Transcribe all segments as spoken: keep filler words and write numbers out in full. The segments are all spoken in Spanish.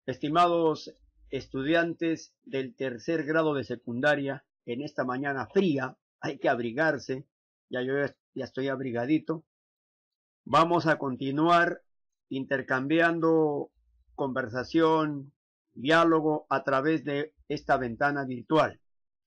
Estimados estudiantes del tercer grado de secundaria, en esta mañana fría, hay que abrigarse, ya yo ya estoy abrigadito. Vamos a continuar intercambiando conversación, diálogo a través de esta ventana virtual.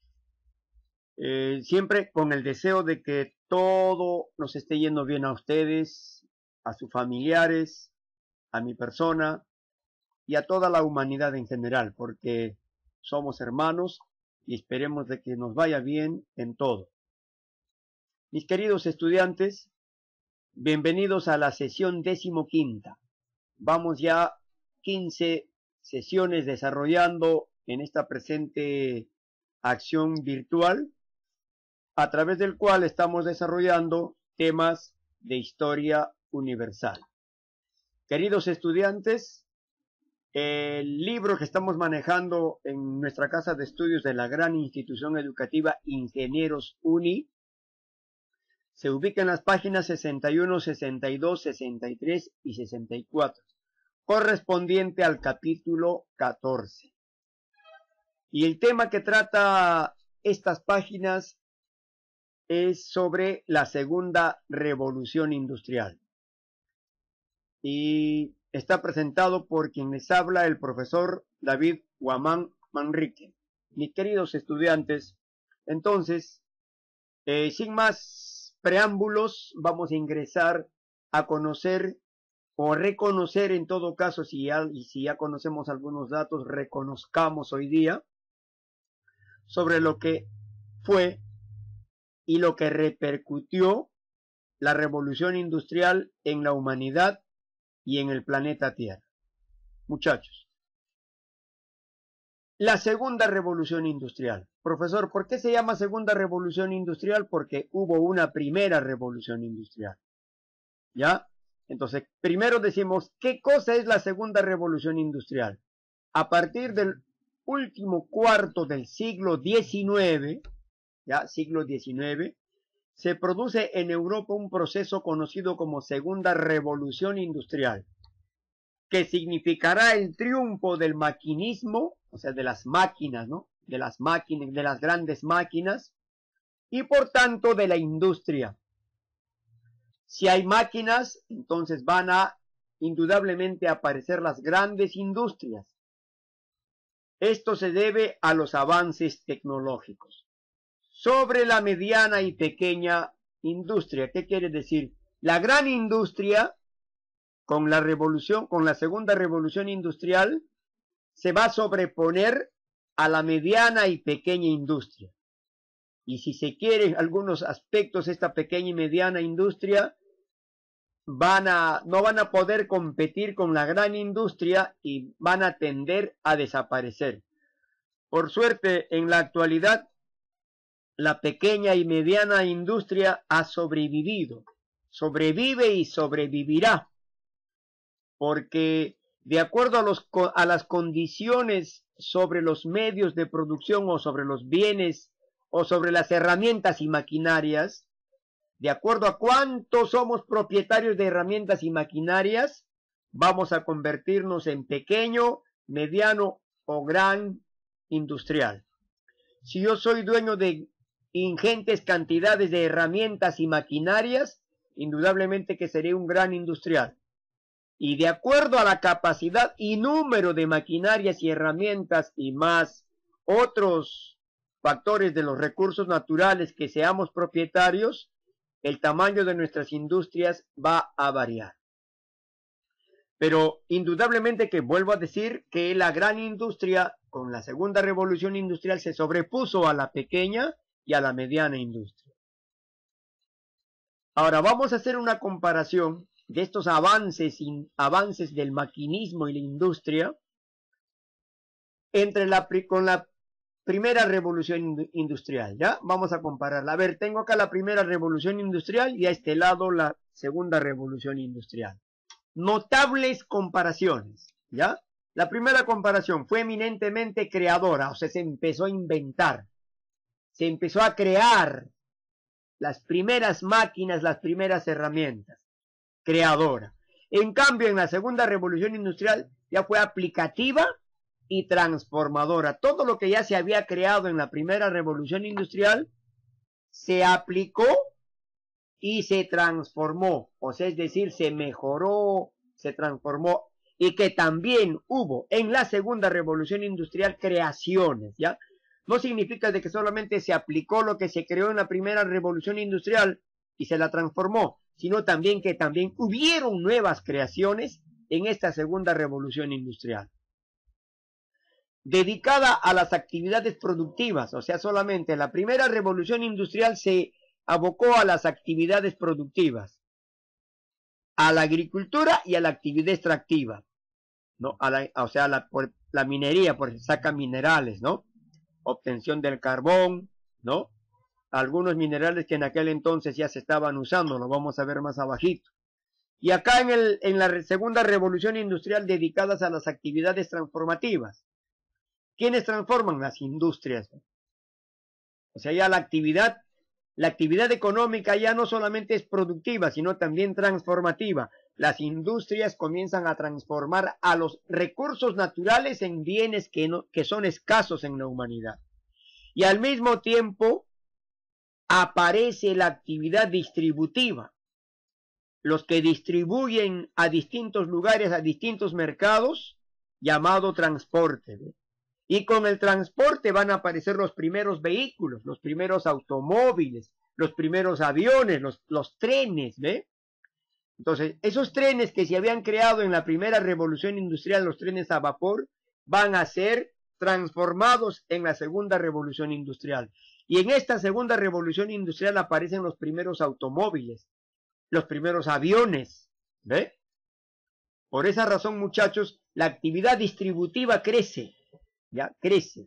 Eh, siempre con el deseo de que todo nos esté yendo bien a ustedes, a sus familiares, a mi persona y a toda la humanidad en general, porque somos hermanos y esperemos de que nos vaya bien en todo. Mis queridos estudiantes, bienvenidos a la sesión decimoquinta. Vamos ya quince sesiones desarrollando en esta presente acción virtual, a través del cual estamos desarrollando temas de historia universal. Queridos estudiantes, el libro que estamos manejando en nuestra casa de estudios de la gran institución educativa Ingenieros Uni se ubica en las páginas sesenta y uno, sesenta y dos, sesenta y tres y sesenta y cuatro, correspondiente al capítulo catorce. Y el tema que trata estas páginas es sobre la segunda revolución industrial. Y está presentado por quien les habla, el profesor David Guamán Manrique. Mis queridos estudiantes, entonces, eh, sin más preámbulos, vamos a ingresar a conocer o reconocer, en todo caso, si ya, y si ya conocemos algunos datos, reconozcamos hoy día sobre lo que fue y lo que repercutió la revolución industrial en la humanidad y en el planeta Tierra. Muchachos, la segunda revolución industrial. Profesor, ¿por qué se llama segunda revolución industrial? Porque hubo una primera revolución industrial. ¿Ya? Entonces, primero decimos, ¿qué cosa es la segunda revolución industrial? A partir del último cuarto del siglo diecinueve, ¿ya? Siglo diecinueve, se produce en Europa un proceso conocido como segunda revolución industrial, que significará el triunfo del maquinismo, o sea, de las máquinas, ¿no? De las máquinas, de las grandes máquinas, y por tanto de la industria. Si hay máquinas, entonces van a indudablemente aparecer las grandes industrias. Esto se debe a los avances tecnológicos. Sobre la mediana y pequeña industria, ¿qué quiere decir? La gran industria, con la revolución, con la segunda revolución industrial, se va a sobreponer a la mediana y pequeña industria. Y si se quiere, algunos aspectos de esta pequeña y mediana industria van a, no van a poder competir con la gran industria y van a tender a desaparecer. Por suerte, en la actualidad, la pequeña y mediana industria ha sobrevivido, sobrevive y sobrevivirá, porque de acuerdo a, los, a las condiciones sobre los medios de producción o sobre los bienes o sobre las herramientas y maquinarias, de acuerdo a cuántos somos propietarios de herramientas y maquinarias, vamos a convertirnos en pequeño, mediano o gran industrial. Si yo soy dueño de ingentes cantidades de herramientas y maquinarias, indudablemente que seré un gran industrial. Y de acuerdo a la capacidad y número de maquinarias y herramientas y más otros factores de los recursos naturales que seamos propietarios, el tamaño de nuestras industrias va a variar. Pero indudablemente que vuelvo a decir que la gran industria con la segunda revolución industrial se sobrepuso a la pequeña y a la mediana industria. Ahora vamos a hacer una comparación de estos avances, avances del maquinismo y la industria entre la, con la primera revolución industrial, ¿ya? Vamos a compararla. A ver, tengo acá la primera revolución industrial y a este lado la segunda revolución industrial. Notables comparaciones, ¿ya? La primera comparación fue eminentemente creadora, o sea, se empezó a inventar, se empezó a crear las primeras máquinas, las primeras herramientas, creadora. En cambio, en la segunda revolución industrial ya fue aplicativa y transformadora. Todo lo que ya se había creado en la primera revolución industrial se aplicó y se transformó, o sea, es decir, se mejoró, se transformó, y que también hubo en la segunda revolución industrial creaciones, ¿ya? No significa de que solamente se aplicó lo que se creó en la primera revolución industrial y se la transformó, sino también que también hubieron nuevas creaciones en esta segunda revolución industrial. Dedicada a las actividades productivas, o sea, solamente la primera revolución industrial se abocó a las actividades productivas, a la agricultura y a la actividad extractiva, ¿no? A la, o sea, la, por, la minería, porque saca minerales, ¿no? Obtención del carbón, ¿no? Algunos minerales que en aquel entonces ya se estaban usando, lo vamos a ver más abajito. Y acá en, el, en la segunda revolución industrial dedicadas a las actividades transformativas. ¿Quiénes transforman? Las industrias. O sea, ya la actividad, la actividad económica ya no solamente es productiva, sino también transformativa. Las industrias comienzan a transformar a los recursos naturales en bienes que, no, que son escasos en la humanidad. Y al mismo tiempo aparece la actividad distributiva. Los que distribuyen a distintos lugares, a distintos mercados, llamado transporte, ¿ve? Y con el transporte van a aparecer los primeros vehículos, los primeros automóviles, los primeros aviones, los, los trenes, ¿ve? Entonces, esos trenes que se habían creado en la primera revolución industrial, los trenes a vapor, van a ser transformados en la segunda revolución industrial. Y en esta segunda revolución industrial aparecen los primeros automóviles, los primeros aviones, ¿ve? Por esa razón, muchachos, la actividad distributiva crece, ya crece.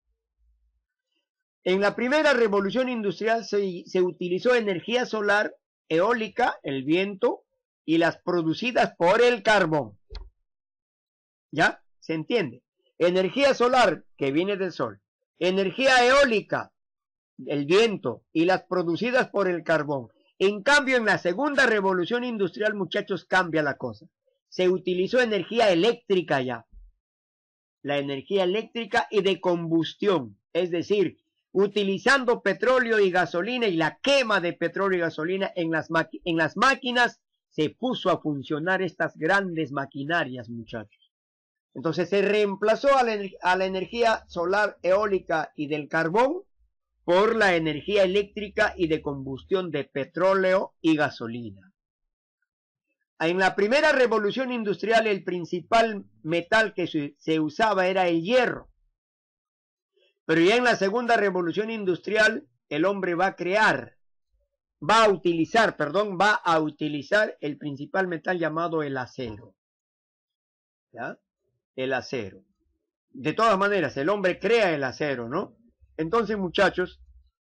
En la primera revolución industrial se, se utilizó energía solar, eólica, el viento, y las producidas por el carbón. ¿Ya? ¿Se entiende? Energía solar, que viene del sol. Energía eólica, el viento, y las producidas por el carbón. En cambio, en la segunda revolución industrial, muchachos, cambia la cosa. Se utilizó energía eléctrica ya. La energía eléctrica y de combustión, es decir, utilizando petróleo y gasolina y la quema de petróleo y gasolina en las, en las máquinas, se puso a funcionar estas grandes maquinarias, muchachos. Entonces se reemplazó a la, a la energía solar, eólica y del carbón por la energía eléctrica y de combustión de petróleo y gasolina. En la primera revolución industrial el principal metal que se usaba era el hierro. Pero ya en la segunda revolución industrial el hombre va a crear, va a utilizar, perdón, va a utilizar el principal metal llamado el acero. ¿Ya? El acero. De todas maneras, el hombre crea el acero, ¿no? Entonces, muchachos,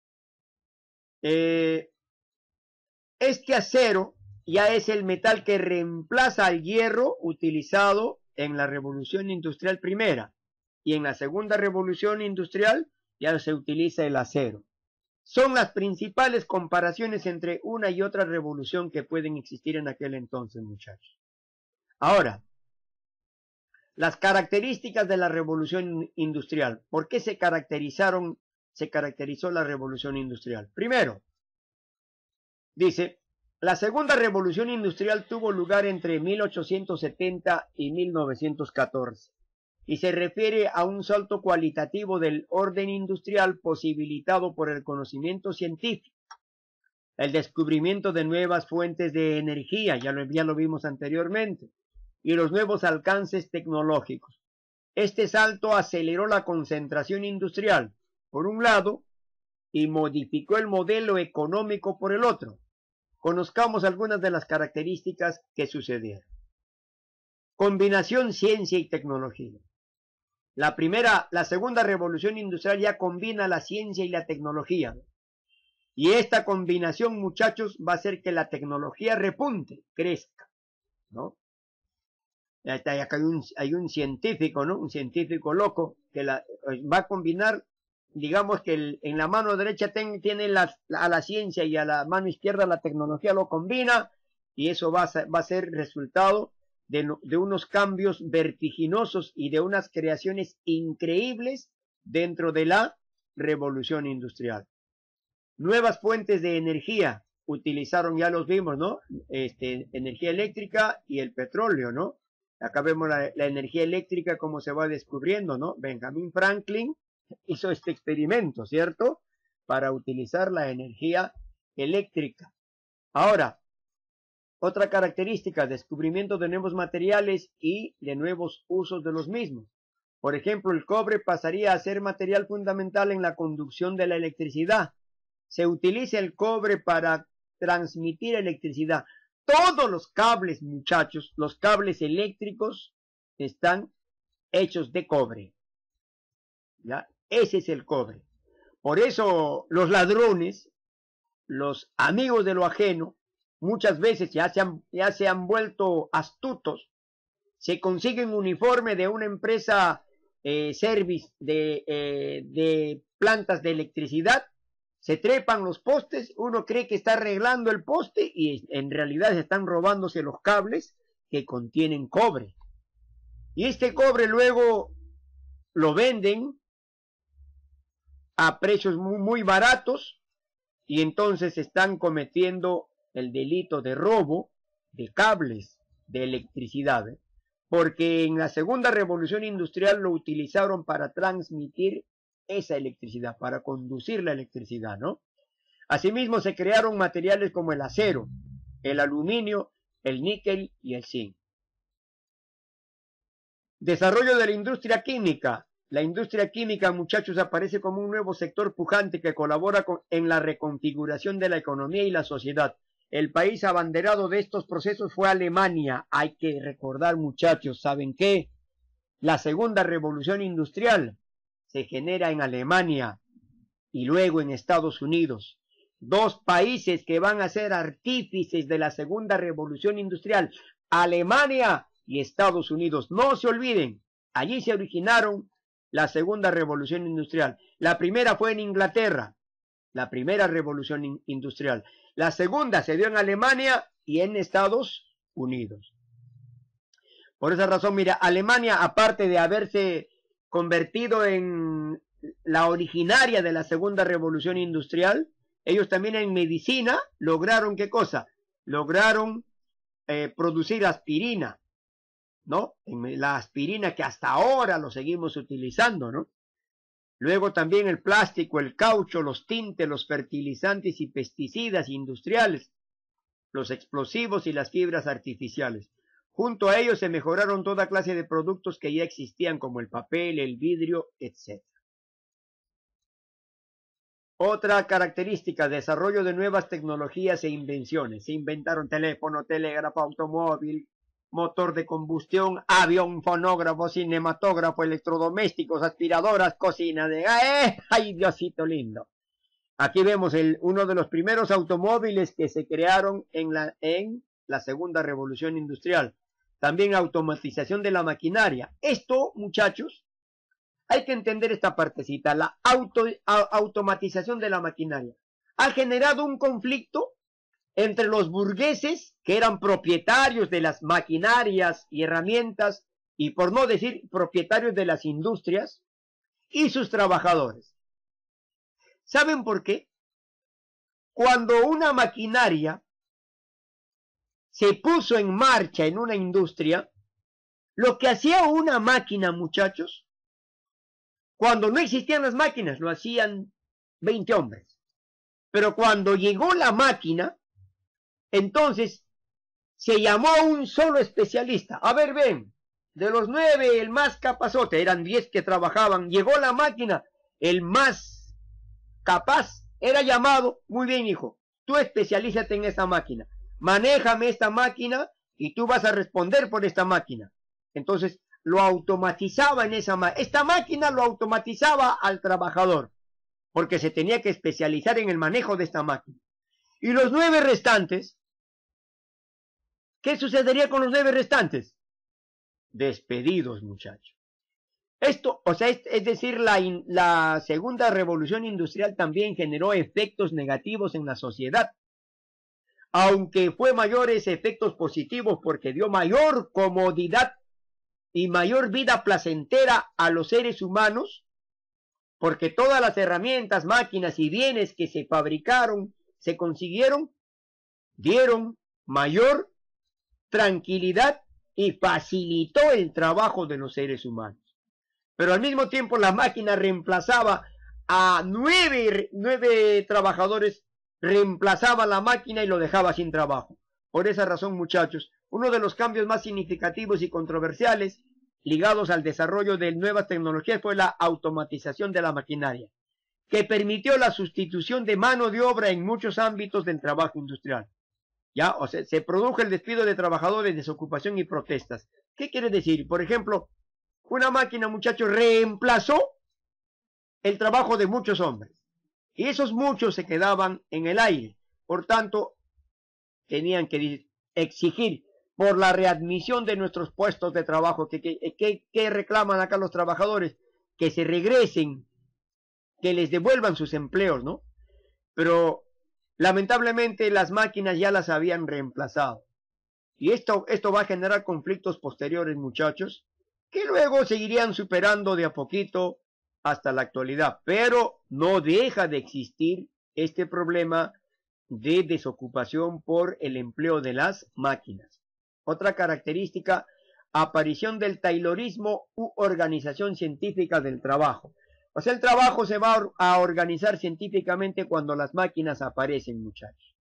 eh, este acero ya es el metal que reemplaza al hierro utilizado en la revolución industrial primera, y en la segunda revolución industrial ya se utiliza el acero. Son las principales comparaciones entre una y otra revolución que pueden existir en aquel entonces, muchachos. Ahora, las características de la revolución industrial. ¿Por qué se caracterizaron, se caracterizó la revolución industrial? Primero, dice, la segunda revolución industrial tuvo lugar entre mil ochocientos setenta y mil novecientos catorce y se refiere a un salto cualitativo del orden industrial posibilitado por el conocimiento científico, el descubrimiento de nuevas fuentes de energía, ya lo, ya lo vimos anteriormente, y los nuevos alcances tecnológicos. Este salto aceleró la concentración industrial, por un lado, y modificó el modelo económico por el otro. Conozcamos algunas de las características que sucedieron. Combinación ciencia y tecnología. La primera, la segunda revolución industrial ya combina la ciencia y la tecnología. Y esta combinación, muchachos, va a hacer que la tecnología repunte, crezca, ¿no? Acá hay un, hay un científico, ¿no? Un científico loco que la, va a combinar, digamos que el, en la mano derecha ten, tiene la, a la ciencia y a la mano izquierda la tecnología, lo combina y eso va a, va a ser resultado de, de unos cambios vertiginosos y de unas creaciones increíbles dentro de la revolución industrial. Nuevas fuentes de energía utilizaron, ya los vimos, ¿no? Este, energía eléctrica y el petróleo, ¿no? Acá vemos la, la energía eléctrica como se va descubriendo, ¿no? Benjamin Franklin hizo este experimento, ¿cierto? Para utilizar la energía eléctrica. Ahora, otra característica, descubrimiento de nuevos materiales y de nuevos usos de los mismos. Por ejemplo, el cobre pasaría a ser material fundamental en la conducción de la electricidad. Se utiliza el cobre para transmitir electricidad. Todos los cables, muchachos, los cables eléctricos están hechos de cobre. ¿Ya? Ese es el cobre. Por eso los ladrones, los amigos de lo ajeno, muchas veces ya se han, ya se han vuelto astutos. Se consiguen un uniforme de una empresa eh, service de, eh, de plantas de electricidad, se trepan los postes, uno cree que está arreglando el poste y en realidad están robándose los cables que contienen cobre. Y este cobre luego lo venden a precios muy, muy baratos y entonces están cometiendo el delito de robo de cables de electricidad, ¿eh? Porque en la segunda revolución industrial lo utilizaron para transmitir esa electricidad, para conducir la electricidad, ¿no? Asimismo se crearon materiales como el acero, el aluminio, el níquel y el zinc. Desarrollo de la industria química. La industria química, muchachos, aparece como un nuevo sector pujante que colabora con, en la reconfiguración de la economía y la sociedad. El país abanderado de estos procesos fue Alemania. Hay que recordar, muchachos, ¿saben qué? La segunda revolución industrial se genera en Alemania y luego en Estados Unidos. Dos países que van a ser artífices de la segunda revolución industrial, Alemania y Estados Unidos. No se olviden, allí se originaron la segunda revolución industrial. La primera fue en Inglaterra, la primera revolución in- industrial. La segunda se dio en Alemania y en Estados Unidos. Por esa razón, mira, Alemania, aparte de haberse convertido en la originaria de la segunda revolución industrial, ellos también en medicina lograron, ¿qué cosa? Lograron eh, producir aspirina, ¿no? La aspirina que hasta ahora lo seguimos utilizando, ¿no? Luego también el plástico, el caucho, los tintes, los fertilizantes y pesticidas industriales, los explosivos y las fibras artificiales. Junto a ellos se mejoraron toda clase de productos que ya existían como el papel, el vidrio, etcétera. Otra característica, desarrollo de nuevas tecnologías e invenciones. Se inventaron teléfono, telégrafo, automóvil, motor de combustión, avión, fonógrafo, cinematógrafo, electrodomésticos, aspiradoras, cocina de... ¡Eh! ¡Ay, Diosito lindo! Aquí vemos el, uno de los primeros automóviles que se crearon en la, en la segunda revolución industrial. También automatización de la maquinaria. Esto, muchachos, hay que entender esta partecita. La auto, a, automatización de la maquinaria ha generado un conflicto entre los burgueses, que eran propietarios de las maquinarias y herramientas, y por no decir propietarios de las industrias, y sus trabajadores. ¿Saben por qué? Cuando una maquinaria se puso en marcha en una industria, lo que hacía una máquina, muchachos, cuando no existían las máquinas, lo hacían veinte hombres. Pero cuando llegó la máquina, entonces se llamó a un solo especialista. A ver, ven, de los nueve, el más capazote, eran diez que trabajaban. Llegó la máquina, el más capaz era llamado. Muy bien, hijo, tú especialízate en esta máquina. Manéjame esta máquina y tú vas a responder por esta máquina. Entonces lo automatizaba en esa máquina. Esta máquina lo automatizaba al trabajador, porque se tenía que especializar en el manejo de esta máquina. Y los nueve restantes, ¿qué sucedería con los nueve restantes? Despedidos, muchachos. Esto, o sea, es, es decir, la, in, la segunda revolución industrial también generó efectos negativos en la sociedad. aunque fue mayores efectos positivos porque dio mayor comodidad y mayor vida placentera a los seres humanos, porque todas las herramientas, máquinas y bienes que se fabricaron, se consiguieron, dieron mayor tranquilidad y facilitó el trabajo de los seres humanos. Pero al mismo tiempo la máquina reemplazaba a nueve, nueve trabajadores, reemplazaba la máquina y lo dejaba sin trabajo. Por esa razón, muchachos, uno de los cambios más significativos y controversiales ligados al desarrollo de nuevas tecnologías fue la automatización de la maquinaria, que permitió la sustitución de mano de obra en muchos ámbitos del trabajo industrial. Ya, o sea, se produjo el despido de trabajadores, desocupación y protestas. ¿Qué quiere decir? Por ejemplo, una máquina, muchachos, reemplazó el trabajo de muchos hombres. Y esos muchos se quedaban en el aire. Por tanto, tenían que exigir por la readmisión de nuestros puestos de trabajo. ¿Qué que, que, que reclaman acá los trabajadores? Que se regresen, que les devuelvan sus empleos, ¿no? Pero lamentablemente las máquinas ya las habían reemplazado. Y esto, esto va a generar conflictos posteriores, muchachos, que luego seguirían superando de a poquito hasta la actualidad. Pero no deja de existir este problema de desocupación por el empleo de las máquinas. Otra característica, aparición del taylorismo u organización científica del trabajo. O sea, el trabajo se va a organizar científicamente cuando las máquinas aparecen, muchachos.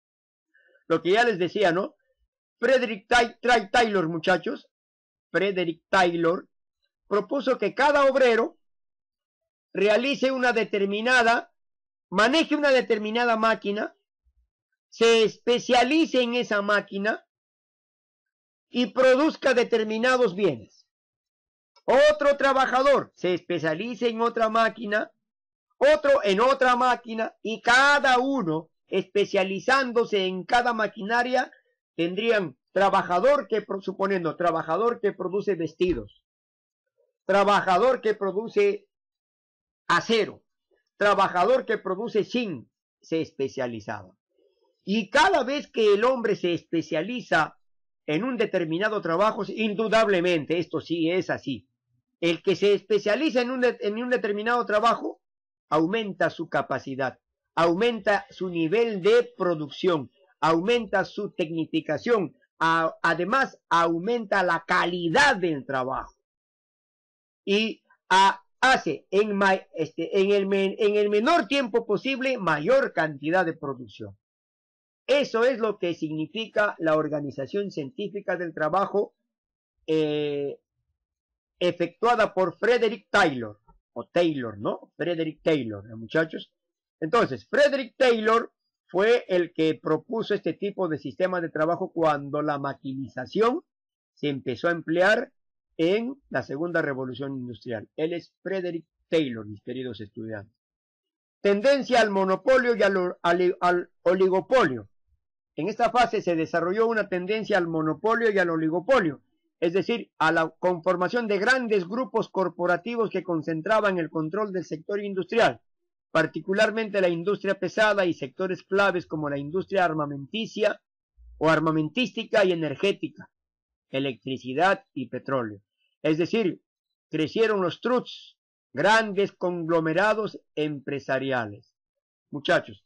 Lo que ya les decía, ¿no? Frederick Taylor, muchachos, Frederick Taylor, propuso que cada obrero realice una determinada, maneje una determinada máquina, se especialice en esa máquina y produzca determinados bienes. Otro trabajador se especialice en otra máquina, otro en otra máquina, y cada uno especializándose en cada maquinaria tendrían trabajador que, suponiendo, trabajador que produce vestidos, trabajador que produce acero, trabajador que produce zinc, se especializaba. Y cada vez que el hombre se especializa en un determinado trabajo, indudablemente, esto sí es así, el que se especializa en un, de, en un determinado trabajo aumenta su capacidad, aumenta su nivel de producción, aumenta su tecnificación, a, además aumenta la calidad del trabajo y a, hace en, este, en, el, en el menor tiempo posible mayor cantidad de producción. Eso es lo que significa la organización científica del trabajo eh, efectuada por Frederick Taylor, o Taylor, ¿no? Frederick Taylor, ¿eh, muchachos? Entonces, Frederick Taylor fue el que propuso este tipo de sistema de trabajo cuando la maquinización se empezó a emplear en la segunda revolución industrial. Él es Frederick Taylor, mis queridos estudiantes. Tendencia al monopolio y al, al, al oligopolio. En esta fase se desarrolló una tendencia al monopolio y al oligopolio, es decir, a la conformación de grandes grupos corporativos que concentraban el control del sector industrial, particularmente la industria pesada y sectores claves como la industria armamenticia o armamentística y energética, electricidad y petróleo. Es decir, crecieron los trusts, grandes conglomerados empresariales. Muchachos,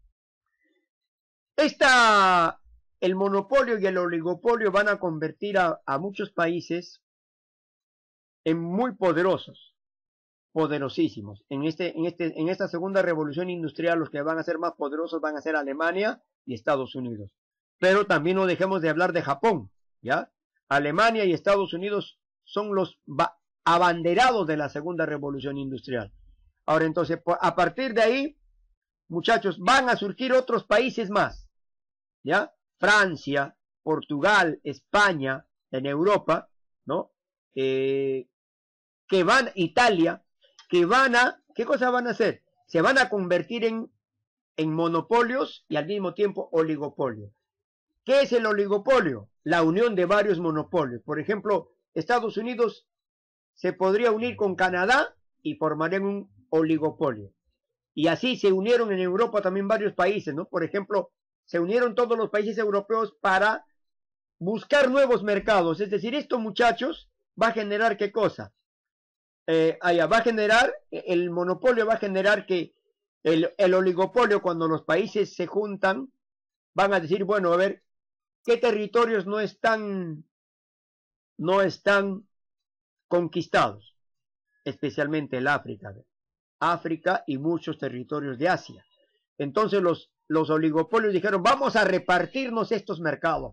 esta, el monopolio y el oligopolio van a convertir a, a muchos países en muy poderosos, poderosísimos. En, este, en, este, en esta segunda revolución industrial los que van a ser más poderosos van a ser Alemania y Estados Unidos. Pero también no dejemos de hablar de Japón, ¿ya? Alemania y Estados Unidos son los abanderados de la segunda revolución industrial. Ahora entonces, a partir de ahí, muchachos, van a surgir otros países más, ¿ya? Francia, Portugal, España, en Europa, ¿no? Eh, que van, Italia, que van a, ¿qué cosa van a hacer? Se van a convertir en, en monopolios y al mismo tiempo oligopolios. ¿Qué es el oligopolio? La unión de varios monopolios. Por ejemplo, Estados Unidos se podría unir con Canadá y formarían un oligopolio. Y así se unieron en Europa también varios países, ¿no? Por ejemplo, se unieron todos los países europeos para buscar nuevos mercados. Es decir, esto, muchachos, va a generar ¿qué cosa? Eh, allá, va a generar, el monopolio va a generar que el, el oligopolio, cuando los países se juntan, van a decir, bueno, a ver, ¿qué territorios no están, no están conquistados? Especialmente el África, África y muchos territorios de Asia. Entonces los, los oligopolios dijeron, vamos a repartirnos estos mercados,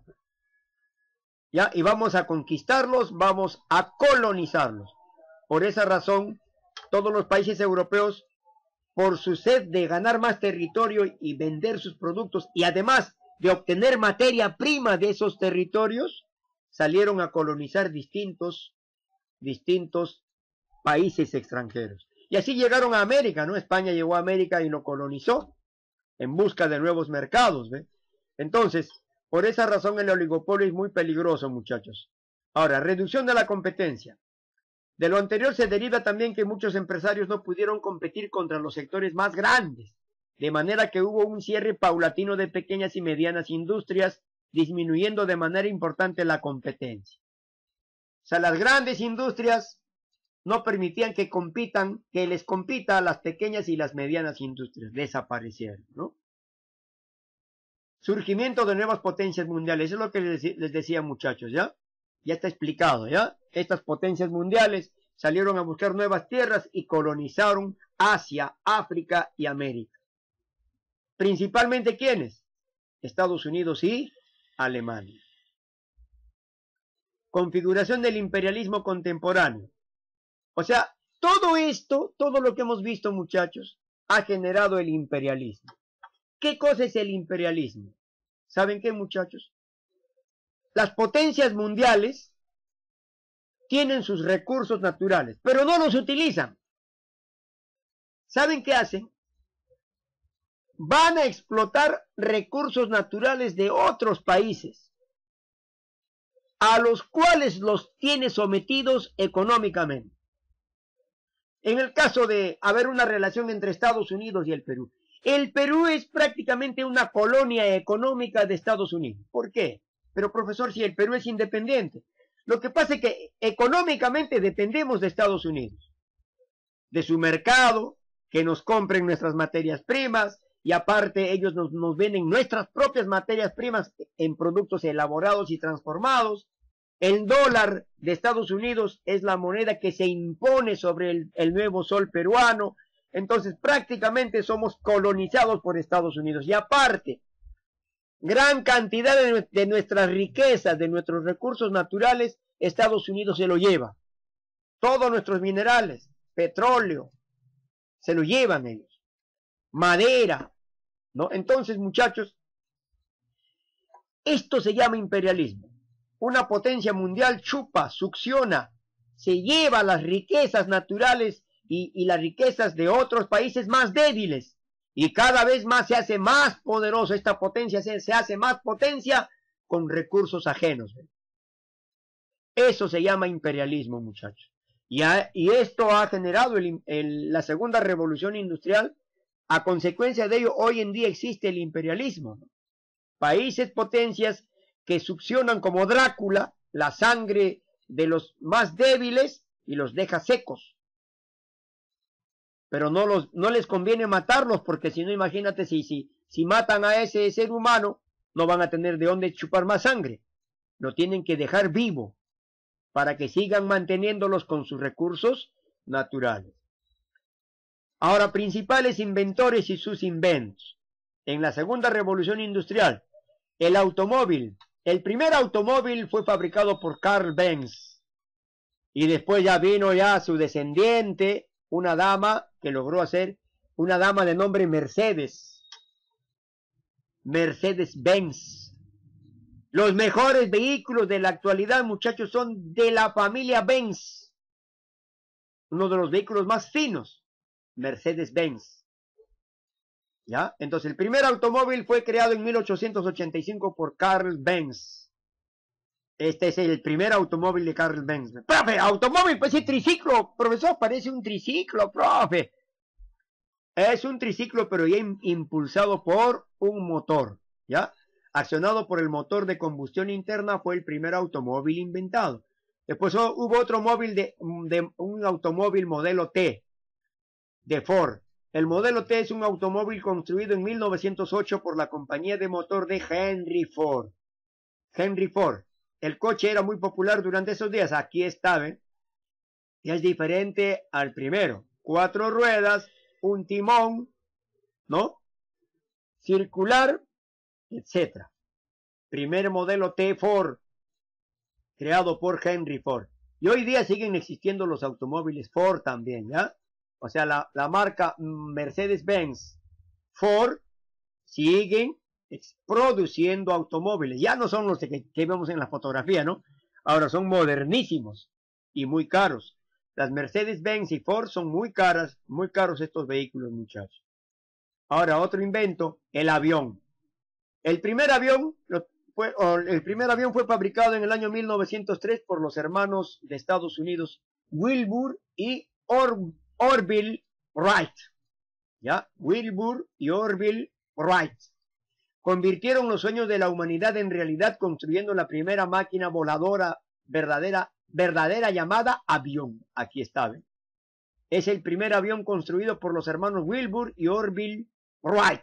¿ya? Y vamos a conquistarlos, vamos a colonizarlos. Por esa razón, todos los países europeos, por su sed de ganar más territorio y vender sus productos, y además de obtener materia prima de esos territorios, salieron a colonizar distintos, distintos países extranjeros. Y así llegaron a América, ¿no? España llegó a América y lo colonizó en busca de nuevos mercados, ¿ve? Entonces, por esa razón el oligopolio es muy peligroso, muchachos. Ahora, reducción de la competencia. De lo anterior se deriva también que muchos empresarios no pudieron competir contra los sectores más grandes, de manera que hubo un cierre paulatino de pequeñas y medianas industrias, disminuyendo de manera importante la competencia. O sea, las grandes industrias no permitían que compitan, que les compita a las pequeñas y las medianas industrias, desaparecieron, ¿no? Surgimiento de nuevas potencias mundiales, eso es lo que les, les decía, muchachos, ¿ya? Ya está explicado, ¿ya? Estas potencias mundiales salieron a buscar nuevas tierras y colonizaron Asia, África y América. Principalmente, ¿quiénes? Estados Unidos y Alemania. Configuración del imperialismo contemporáneo. O sea, todo esto, todo lo que hemos visto, muchachos, ha generado el imperialismo. ¿Qué cosa es el imperialismo? ¿Saben qué, muchachos? Las potencias mundiales tienen sus recursos naturales, pero no los utilizan. ¿Saben qué hacen? Van a explotar recursos naturales de otros países, a los cuales los tiene sometidos económicamente. En el caso de haber una relación entre Estados Unidos y el Perú, el Perú es prácticamente una colonia económica de Estados Unidos. ¿Por qué? Pero, profesor, si el Perú es independiente. Lo que pasa es que económicamente dependemos de Estados Unidos, de su mercado, que nos compren nuestras materias primas, y aparte ellos nos, nos venden nuestras propias materias primas en productos elaborados y transformados. El dólar de Estados Unidos es la moneda que se impone sobre el, el nuevo sol peruano. Entonces prácticamente somos colonizados por Estados Unidos. Y aparte, gran cantidad de, de nuestras riquezas, de nuestros recursos naturales, Estados Unidos se lo lleva. Todos nuestros minerales, petróleo, se lo llevan ellos. Madera, ¿no? Entonces, muchachos, esto se llama imperialismo. Una potencia mundial chupa, succiona, se lleva las riquezas naturales y, y las riquezas de otros países más débiles. Y cada vez más se hace más poderoso. Esta potencia se, se hace más potencia con recursos ajenos. Eso se llama imperialismo, muchachos. Y, ha, y esto ha generado el, el, la segunda revolución industrial. A consecuencia de ello, hoy en día existe el imperialismo, ¿no? Países, potencias que succionan como Drácula la sangre de los más débiles y los deja secos. Pero no, los, no les conviene matarlos, porque si no, imagínate, si, si, si matan a ese ser humano, no van a tener de dónde chupar más sangre. Lo tienen que dejar vivo para que sigan manteniéndolos con sus recursos naturales. Ahora, principales inventores y sus inventos. En la segunda revolución industrial, el automóvil. El primer automóvil fue fabricado por Carl Benz. Y después ya vino ya su descendiente, una dama que logró hacer, una dama de nombre Mercedes. Mercedes-Benz. Los mejores vehículos de la actualidad, muchachos, son de la familia Benz. Uno de los vehículos más finos, Mercedes-Benz. ¿Ya? Entonces, el primer automóvil fue creado en mil ochocientos ochenta y cinco por Carl Benz. Este es el primer automóvil de Carl Benz. Profe, automóvil, pues es triciclo. Profesor, parece un triciclo, profe. Es un triciclo, pero ya impulsado por un motor. ¿ya? Accionado por el motor de combustión interna, fue el primer automóvil inventado. Después hubo otro móvil de, de un automóvil modelo T, de Ford. El modelo T es un automóvil construido en mil novecientos ocho por la compañía de motor de Henry Ford. Henry Ford. El coche era muy popular durante esos días. Aquí está, ¿ven? Y es diferente al primero. Cuatro ruedas, un timón, ¿no? Circular, etcétera. Primer modelo T Ford, creado por Henry Ford. Y hoy día siguen existiendo los automóviles Ford también, ¿ya? O sea, la, la marca Mercedes-Benz, Ford, siguen produciendo automóviles. Ya no son los que, que vemos en la fotografía, ¿no? Ahora son modernísimos y muy caros. Las Mercedes-Benz y Ford son muy caras, muy caros estos vehículos, muchachos. Ahora, otro invento, el avión. El primer avión fue, el primer avión fue fabricado en el año mil novecientos tres por los hermanos de Estados Unidos, Wilbur y Or, Orville Wright. ¿Ya? Wilbur y Orville Wright. Convirtieron los sueños de la humanidad en realidad construyendo la primera máquina voladora verdadera, verdadera llamada avión. Aquí está, ¿ven? Es el primer avión construido por los hermanos Wilbur y Orville Wright.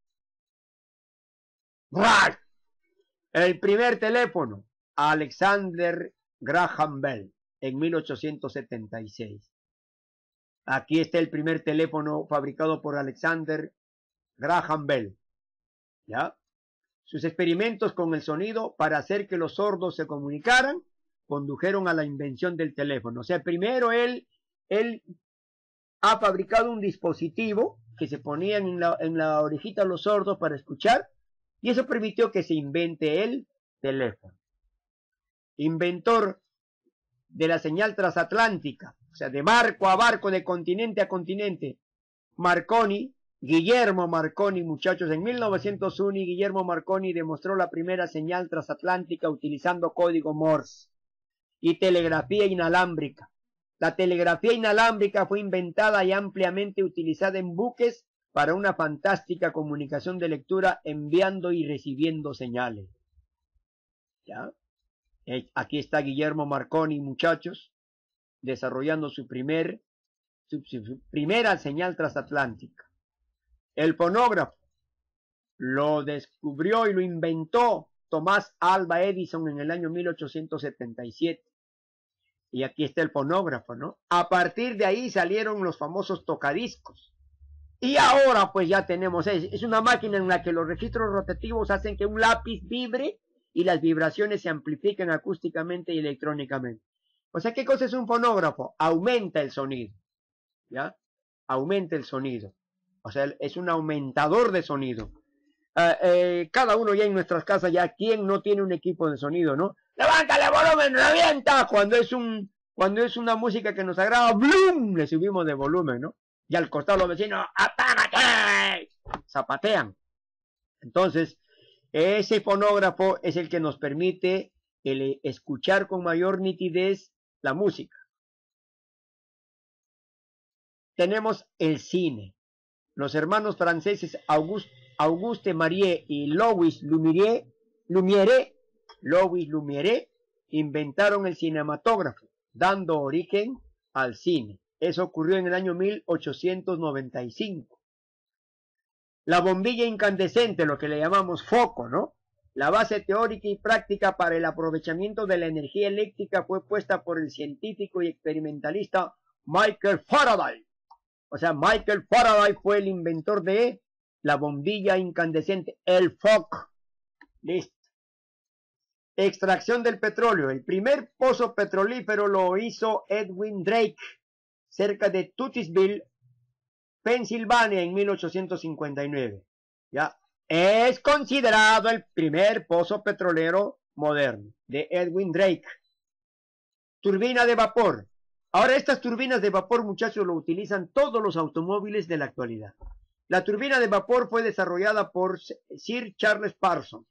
Wright. El primer teléfono, Alexander Graham Bell, en mil ochocientos setenta y seis. Aquí está el primer teléfono fabricado por Alexander Graham Bell. ¿Ya? Sus experimentos con el sonido para hacer que los sordos se comunicaran condujeron a la invención del teléfono. O sea, primero él, él ha fabricado un dispositivo que se ponían en la, en la orejita los sordos para escuchar, y eso permitió que se invente el teléfono. Inventor de la señal transatlántica, o sea, de barco a barco, de continente a continente, Marconi, Guillermo Marconi, muchachos, en mil novecientos uno Guillermo Marconi demostró la primera señal transatlántica utilizando código Morse y telegrafía inalámbrica. La telegrafía inalámbrica fue inventada y ampliamente utilizada en buques para una fantástica comunicación de lectura enviando y recibiendo señales. ¿Ya? Aquí está Guillermo Marconi, muchachos, desarrollando su, primer, su, su primera señal transatlántica. El fonógrafo lo descubrió y lo inventó Tomás Alva Edison en el año mil ochocientos setenta y siete. Y aquí está el fonógrafo, ¿no? A partir de ahí salieron los famosos tocadiscos. Y ahora pues ya tenemos, es, es una máquina en la que los registros rotativos hacen que un lápiz vibre y las vibraciones se amplifican acústicamente y electrónicamente. O sea, ¿qué cosa es un fonógrafo? Aumenta el sonido, ¿ya? Aumenta el sonido. O sea, es un aumentador de sonido. Uh, eh, cada uno ya en nuestras casas, ya ¿quién no tiene un equipo de sonido, no? ¡Levántale volumen, revienta! Cuando es, un, cuando es una música que nos agrada, ¡blum! Le subimos de volumen, ¿no? Y al costado los vecinos, ¡apágate! Zapatean. Entonces, ese fonógrafo es el que nos permite el escuchar con mayor nitidez la música. Tenemos el cine. Los hermanos franceses Auguste, Auguste Marie y Louis Lumière, Lumière, Louis Lumière inventaron el cinematógrafo, dando origen al cine. Eso ocurrió en el año mil ochocientos noventa y cinco. La bombilla incandescente, lo que le llamamos foco, ¿no? La base teórica y práctica para el aprovechamiento de la energía eléctrica fue puesta por el científico y experimentalista Michael Faraday. O sea, Michael Faraday fue el inventor de la bombilla incandescente, el foco. Listo. Extracción del petróleo. El primer pozo petrolífero lo hizo Edwin Drake, cerca de Titusville, Pensilvania, en mil ochocientos cincuenta y nueve. ¿Ya? Es considerado el primer pozo petrolero moderno, de Edwin Drake. Turbina de vapor. Ahora estas turbinas de vapor, muchachos, lo utilizan todos los automóviles de la actualidad. La turbina de vapor fue desarrollada por Sir Charles Parsons.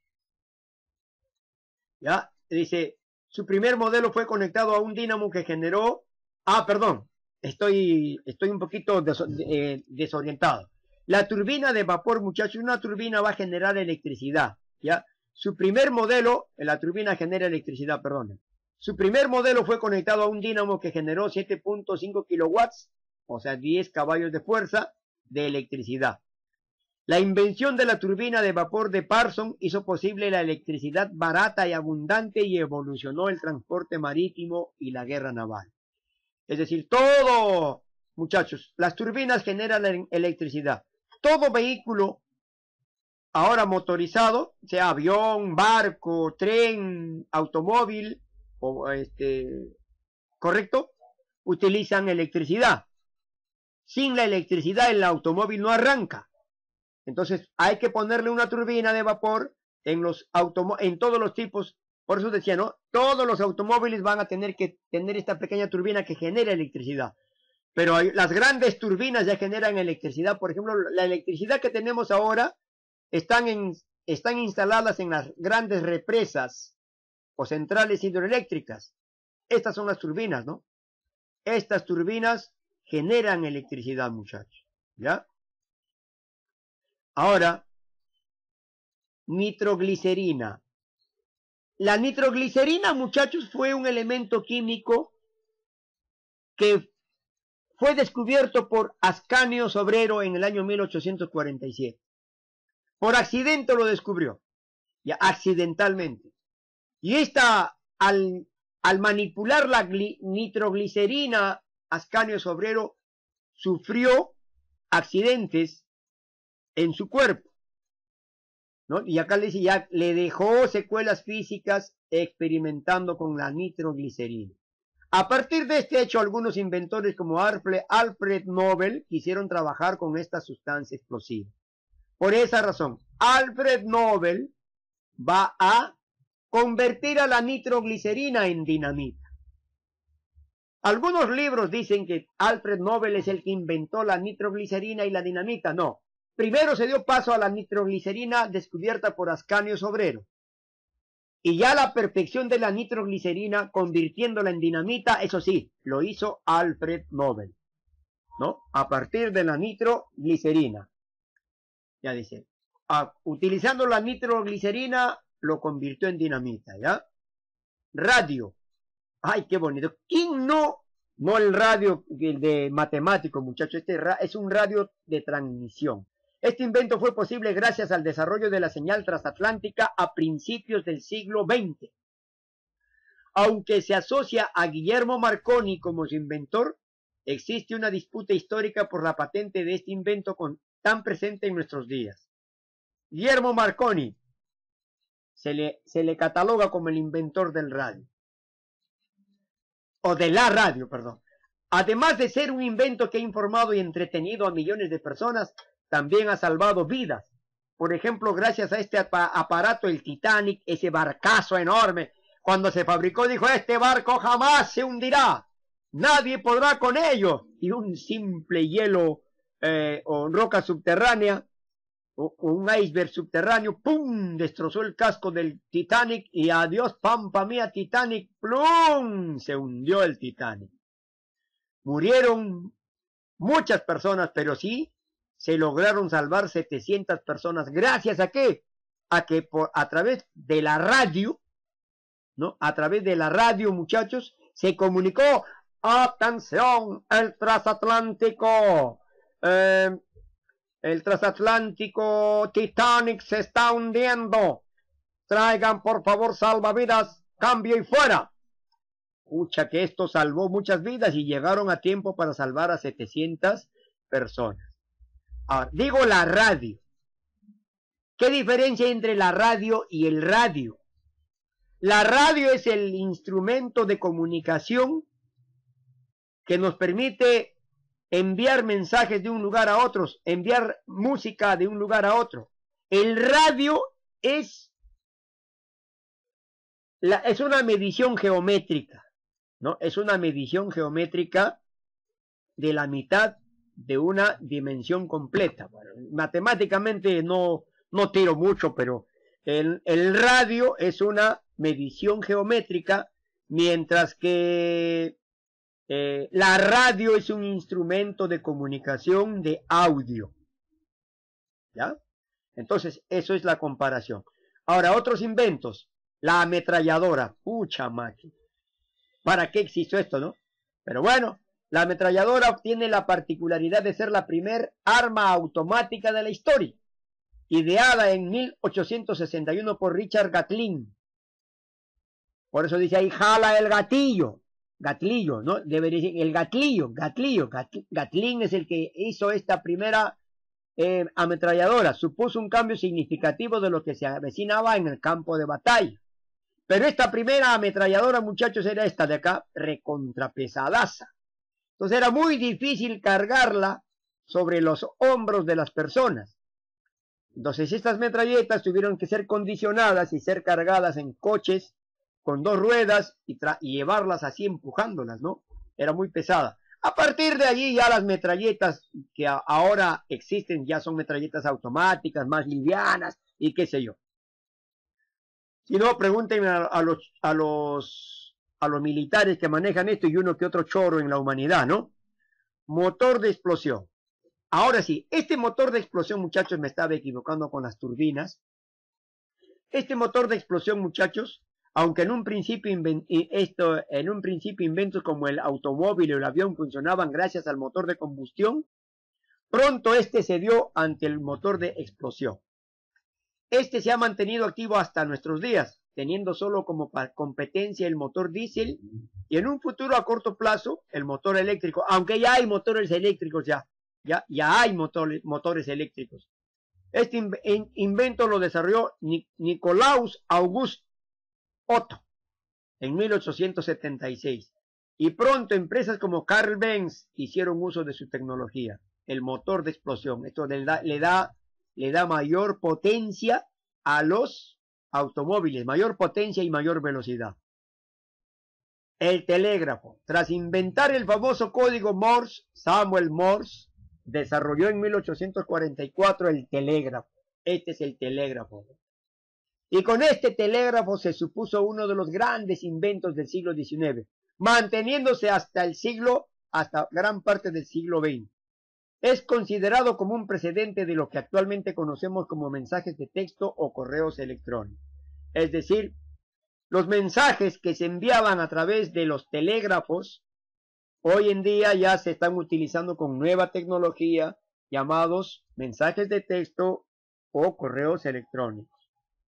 ¿Ya? Dice, su primer modelo fue conectado a un dínamo que generó... Ah, perdón, estoy, estoy un poquito des, eh, desorientado. La turbina de vapor, muchachos, una turbina va a generar electricidad. ¿ya? Su primer modelo, la turbina genera electricidad, perdón. Su primer modelo fue conectado a un dínamo que generó siete punto cinco kilowatts, o sea, diez caballos de fuerza de electricidad. La invención de la turbina de vapor de Parsons hizo posible la electricidad barata y abundante y evolucionó el transporte marítimo y la guerra naval. Es decir, todo, muchachos, las turbinas generan electricidad. Todo vehículo ahora motorizado, sea avión, barco, tren, automóvil, o este, ¿correcto? Utilizan electricidad. Sin la electricidad el automóvil no arranca. Entonces hay que ponerle una turbina de vapor en los automóviles, en todos los tipos. Por eso decía, ¿no? Todos los automóviles van a tener que tener esta pequeña turbina que genera electricidad. Pero hay, las grandes turbinas ya generan electricidad. Por ejemplo, la electricidad que tenemos ahora están, en, están instaladas en las grandes represas o centrales hidroeléctricas. Estas son las turbinas, ¿no? Estas turbinas generan electricidad, muchachos. ¿Ya? Ahora, nitroglicerina. La nitroglicerina, muchachos, fue un elemento químico que fue descubierto por Ascanio Sobrero en el año mil ochocientos cuarenta y siete. Por accidente lo descubrió, ya accidentalmente. Y esta, al, al manipular la nitroglicerina, Ascanio Sobrero sufrió accidentes en su cuerpo, ¿no? Y acá le dice, ya le dejó secuelas físicas experimentando con la nitroglicerina. A partir de este hecho, algunos inventores como Alfred, Alfred Nobel quisieron trabajar con esta sustancia explosiva. Por esa razón, Alfred Nobel va a convertir a la nitroglicerina en dinamita. Algunos libros dicen que Alfred Nobel es el que inventó la nitroglicerina y la dinamita. No. Primero se dio paso a la nitroglicerina descubierta por Ascanio Sobrero. Y ya la perfección de la nitroglicerina, convirtiéndola en dinamita, eso sí, lo hizo Alfred Nobel, ¿no? A partir de la nitroglicerina. Ya dice, a, utilizando la nitroglicerina, lo convirtió en dinamita, ¿ya? Radio. Ay, qué bonito. ¿Quién no? No el radio el de matemático, muchachos. Este es un radio de transmisión. Este invento fue posible gracias al desarrollo de la señal transatlántica a principios del siglo veinte. Aunque se asocia a Guillermo Marconi como su inventor, existe una disputa histórica por la patente de este invento con, tan presente en nuestros días. Guillermo Marconi se le, se le cataloga como el inventor del radio. O de la radio, perdón. Además de ser un invento que ha informado y entretenido a millones de personas, también ha salvado vidas. Por ejemplo, gracias a este aparato, el Titanic, ese barcazo enorme, cuando se fabricó, dijo, este barco jamás se hundirá. Nadie podrá con ello. Y un simple hielo eh, o roca subterránea, o, o un iceberg subterráneo, ¡pum!, destrozó el casco del Titanic y adiós, pampa mía, Titanic, ¡plum!, se hundió el Titanic. Murieron muchas personas, pero sí se lograron salvar setecientas personas. ¿Gracias a qué? A que por, a través de la radio, ¿no? A través de la radio, muchachos, se comunicó, atención, el transatlántico, eh, el transatlántico Titanic se está hundiendo. Traigan por favor salvavidas, cambio y fuera. Escucha que esto salvó muchas vidas y llegaron a tiempo para salvar a setecientas personas. Ahora, digo la radio. ¿Qué diferencia hay entre la radio y el radio? La radio es el instrumento de comunicación que nos permite enviar mensajes de un lugar a otro, enviar música de un lugar a otro. El radio es, la, es una medición geométrica, ¿no? Es una medición geométrica de la mitad de una dimensión completa. Bueno, matemáticamente no, no tiro mucho, pero el, el radio es una medición geométrica, mientras que eh, la radio es un instrumento de comunicación de audio. ¿Ya? Entonces, eso es la comparación. Ahora, otros inventos. La ametralladora. Pucha máquina. ¿Para qué existió esto, no? Pero bueno, la ametralladora obtiene la particularidad de ser la primer arma automática de la historia, ideada en mil ochocientos sesenta y uno por Richard Gatling. Por eso dice ahí, jala el gatillo. Gatillo, ¿no? Debería decir el gatillo, gatillo. Gatling es el que hizo esta primera eh, ametralladora. Supuso un cambio significativo de lo que se avecinaba en el campo de batalla. Pero esta primera ametralladora, muchachos, era esta de acá, recontrapesadaza. Entonces era muy difícil cargarla sobre los hombros de las personas. Entonces estas metralletas tuvieron que ser condicionadas y ser cargadas en coches con dos ruedas y, y llevarlas así empujándolas, ¿no? Era muy pesada. A partir de allí ya las metralletas que a, ahora existen ya son metralletas automáticas, más livianas y qué sé yo. Si no, pregúntenme a, a, los, a, los, a los militares que manejan esto y uno que otro choro en la humanidad, ¿no? Motor de explosión. Ahora sí, este motor de explosión, muchachos, me estaba equivocando con las turbinas. Este motor de explosión, muchachos, aunque en un principio, esto, en un principio inventos como el automóvil o el avión funcionaban gracias al motor de combustión, pronto este se dio ante el motor de explosión. Este se ha mantenido activo hasta nuestros días, teniendo solo como competencia el motor diésel y en un futuro a corto plazo el motor eléctrico, aunque ya hay motores eléctricos ya, ya, ya hay motor, motores eléctricos. Este in, in, invento lo desarrolló Ni, Nicolaus August Otto en mil ochocientos setenta y seis y pronto empresas como Carl Benz hicieron uso de su tecnología, el motor de explosión. Esto le da, le da le da mayor potencia a los automóviles, mayor potencia y mayor velocidad. El telégrafo. Tras inventar el famoso código Morse, Samuel Morse desarrolló en mil ochocientos cuarenta y cuatro el telégrafo. Este es el telégrafo. Y con este telégrafo se supuso uno de los grandes inventos del siglo diecinueve, manteniéndose hasta el siglo, hasta gran parte del siglo veinte. Es considerado como un precedente de lo que actualmente conocemos como mensajes de texto o correos electrónicos. Es decir, los mensajes que se enviaban a través de los telégrafos, hoy en día ya se están utilizando con nueva tecnología, llamados mensajes de texto o correos electrónicos.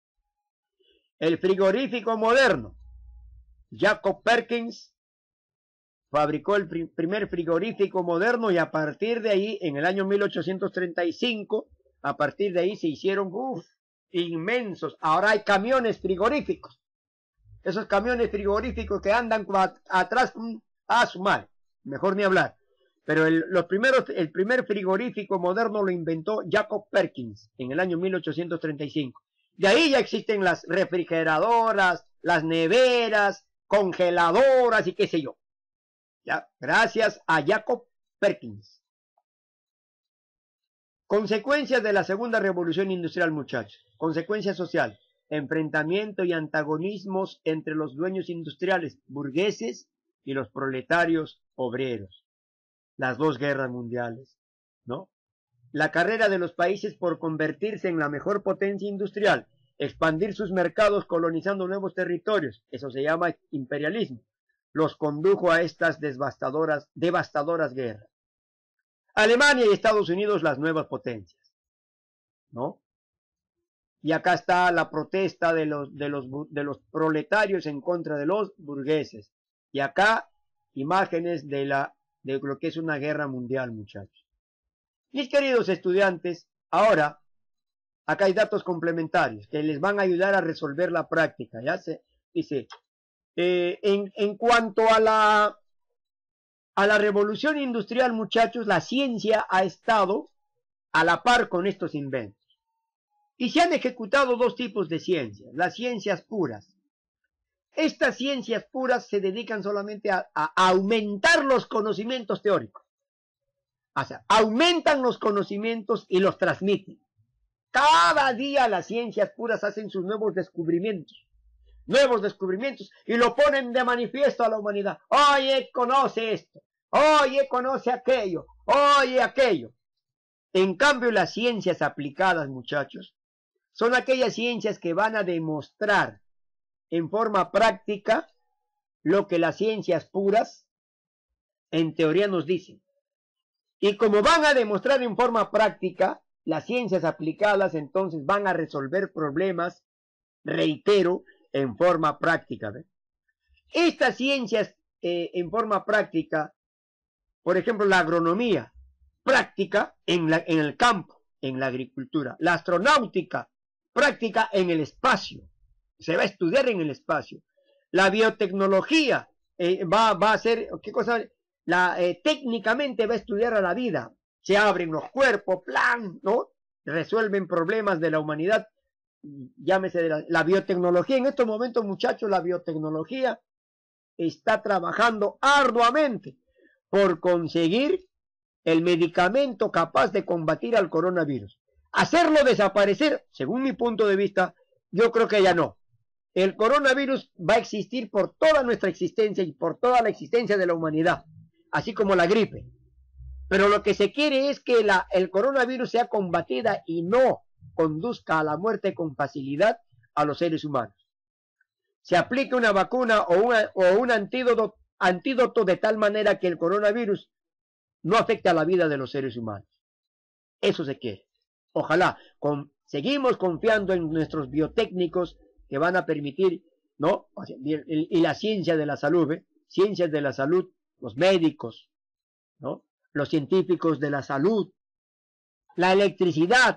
El frigorífico moderno. Jacob Perkins fabricó el primer frigorífico moderno y a partir de ahí, en el año mil ochocientos treinta y cinco, a partir de ahí se hicieron uf, inmensos. Ahora hay camiones frigoríficos. Esos camiones frigoríficos que andan atrás a su madre, mejor ni hablar. Pero el, los primeros, el primer frigorífico moderno lo inventó Jacob Perkins en el año mil ochocientos treinta y cinco. De ahí ya existen las refrigeradoras, las neveras, congeladoras y qué sé yo. Ya, gracias a Jacob Perkins. Consecuencias de la segunda revolución industrial, muchachos. Consecuencia social. Enfrentamiento y antagonismos entre los dueños industriales burgueses y los proletarios obreros. Las dos guerras mundiales, ¿no? La carrera de los países por convertirse en la mejor potencia industrial, expandir sus mercados colonizando nuevos territorios. Eso se llama imperialismo. Los condujo a estas devastadoras, devastadoras guerras. Alemania y Estados Unidos, las nuevas potencias, ¿no? Y acá está la protesta de los, de los, de los proletarios en contra de los burgueses. Y acá, imágenes de, la, de lo que es una guerra mundial, muchachos. Mis queridos estudiantes, ahora, acá hay datos complementarios que les van a ayudar a resolver la práctica. Ya se dice... Eh, en, en cuanto a la, a la revolución industrial, muchachos, la ciencia ha estado a la par con estos inventos. Y se han ejecutado dos tipos de ciencias, las ciencias puras. Estas ciencias puras se dedican solamente a, a aumentar los conocimientos teóricos. O sea, aumentan los conocimientos y los transmiten. Cada día las ciencias puras hacen sus nuevos descubrimientos. Nuevos descubrimientos y lo ponen de manifiesto a la humanidad. Oye, conoce esto. Oye, conoce aquello. Oye, aquello. En cambio, las ciencias aplicadas, muchachos, son aquellas ciencias que van a demostrar en forma práctica lo que las ciencias puras en teoría nos dicen. Y como van a demostrar en forma práctica, las ciencias aplicadas entonces van a resolver problemas, reitero, en forma práctica. ¿Ve? Estas ciencias eh, en forma práctica, por ejemplo, la agronomía, práctica en, la, en el campo, en la agricultura. La astronáutica, práctica en el espacio. Se va a estudiar en el espacio. La biotecnología eh, va, va a ser, ¿qué cosa? La, eh, técnicamente va a estudiar a la vida. Se abren los cuerpos, plan, ¿no? Resuelven problemas de la humanidad. Llámese de la, la biotecnología. En estos momentos, muchachos, la biotecnología está trabajando arduamente por conseguir el medicamento capaz de combatir al coronavirus. Hacerlo desaparecer, según mi punto de vista, yo creo que ya no. El coronavirus va a existir por toda nuestra existencia y por toda la existencia de la humanidad, así como la gripe. Pero lo que se quiere es que la, el coronavirus sea combatida y no conduzca a la muerte con facilidad a los seres humanos. Se aplique una vacuna o, una, o un antídoto, antídoto de tal manera que el coronavirus no afecte a la vida de los seres humanos. Eso se quiere. Ojalá, con, seguimos confiando en nuestros biotécnicos que van a permitir, ¿no? Y, y la ciencia de la salud, ¿eh? Ciencias de la salud, los médicos, ¿no? Los científicos de la salud, la electricidad,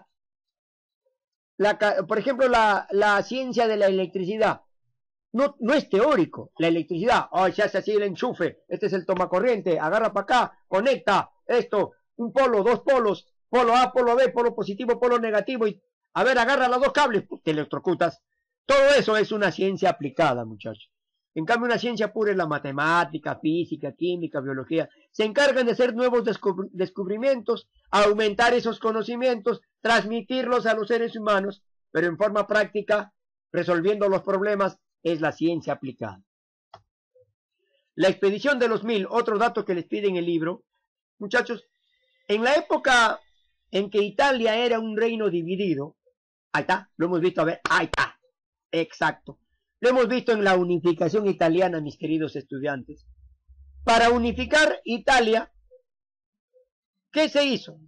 la, por ejemplo, la, la ciencia de la electricidad. No, no es teórico, la electricidad, oh, se hace así el enchufe, este es el tomacorriente, agarra para acá, conecta, esto, un polo, dos polos, polo A, polo B, polo positivo, polo negativo, y a ver, agarra los dos cables, pues, te electrocutas. Todo eso es una ciencia aplicada, muchachos. En cambio, una ciencia pura es la matemática, física, química, biología. Se encargan de hacer nuevos descubri descubrimientos, aumentar esos conocimientos, transmitirlos a los seres humanos, pero en forma práctica, resolviendo los problemas, es la ciencia aplicada. La expedición de los mil, otro dato que les pide en el libro. Muchachos, en la época en que Italia era un reino dividido, ahí está, lo hemos visto, a ver, ahí está, exacto. Lo hemos visto en la unificación italiana, mis queridos estudiantes. Para unificar Italia, ¿qué se hizo?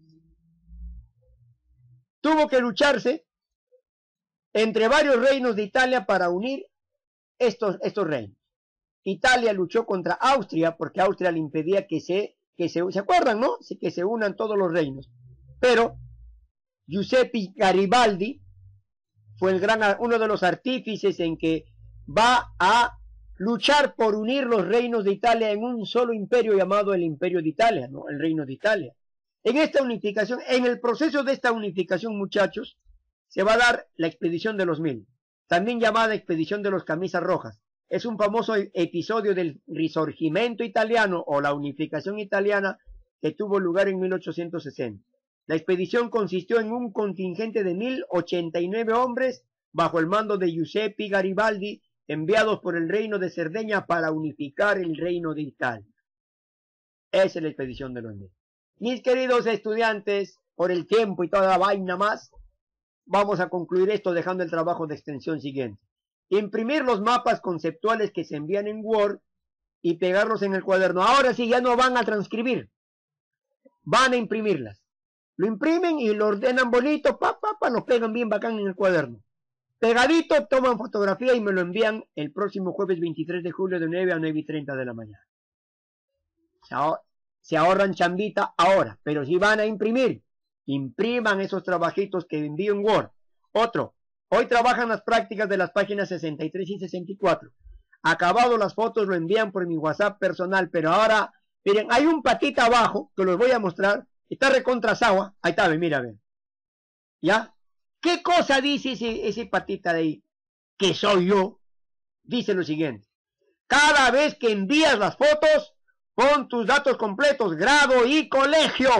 Tuvo que lucharse entre varios reinos de Italia para unir estos, estos reinos. Italia luchó contra Austria porque Austria le impedía que se, que se, ¿se acuerdan, no? Que se unan todos los reinos. Pero Giuseppe Garibaldi fue el gran, uno de los artífices en que va a luchar por unir los reinos de Italia en un solo imperio llamado el Imperio de Italia, ¿no? El Reino de Italia. En esta unificación, en el proceso de esta unificación, muchachos, se va a dar la expedición de los mil, también llamada expedición de los camisas rojas. Es un famoso episodio del Risorgimento italiano o la unificación italiana que tuvo lugar en mil ochocientos sesenta. La expedición consistió en un contingente de mil ochenta y nueve hombres bajo el mando de Giuseppe Garibaldi, enviados por el reino de Cerdeña para unificar el reino de Italia. Esa es la expedición de los mil. Mis queridos estudiantes, por el tiempo y toda la vaina más, vamos a concluir esto dejando el trabajo de extensión siguiente. Imprimir los mapas conceptuales que se envían en Word y pegarlos en el cuaderno. Ahora sí, ya no van a transcribir, van a imprimirlas. Lo imprimen y lo ordenan bonito, pa, pa, pa, lo pegan bien bacán en el cuaderno. Pegadito, toman fotografía y me lo envían el próximo jueves veintitrés de julio de nueve a nueve y treinta de la mañana. Se, ahor se ahorran chambita ahora, pero si van a imprimir, impriman esos trabajitos que envío en Word. Otro, hoy trabajan las prácticas de las páginas sesenta y tres y sesenta y cuatro. Acabado las fotos lo envían por mi WhatsApp personal, pero ahora, miren, hay un patita abajo que los voy a mostrar. Está recontrasagua. Ahí está, mira, ven. ¿Ya? ¿Qué cosa dice ese, ese patita de ahí? Que soy yo. Dice lo siguiente. Cada vez que envías las fotos, pon tus datos completos, grado y colegio.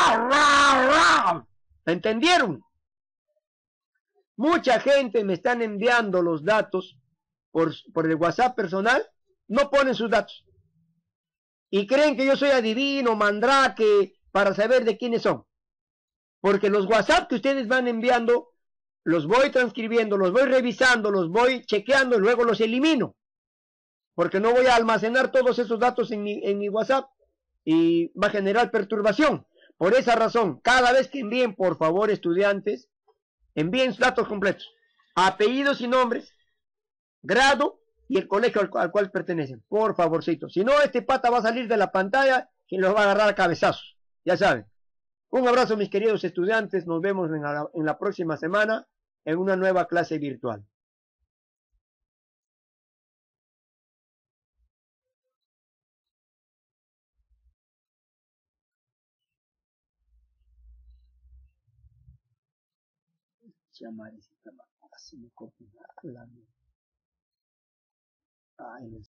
¿Entendieron? Mucha gente me están enviando los datos por, por el WhatsApp personal, no ponen sus datos. Y creen que yo soy adivino, mandrake, para saber de quiénes son. Porque los WhatsApp que ustedes van enviando los voy transcribiendo, los voy revisando, los voy chequeando y luego los elimino. Porque no voy a almacenar todos esos datos en mi, en mi WhatsApp y va a generar perturbación. Por esa razón, cada vez que envíen, por favor, estudiantes, envíen sus datos completos, apellidos y nombres, grado y el colegio al, al cual pertenecen. Por favorcito. Si no, este pata va a salir de la pantalla y los va a agarrar a cabezazos. Ya saben. Un abrazo, mis queridos estudiantes. Nos vemos en la, en la próxima semana en una nueva clase virtual. Ay,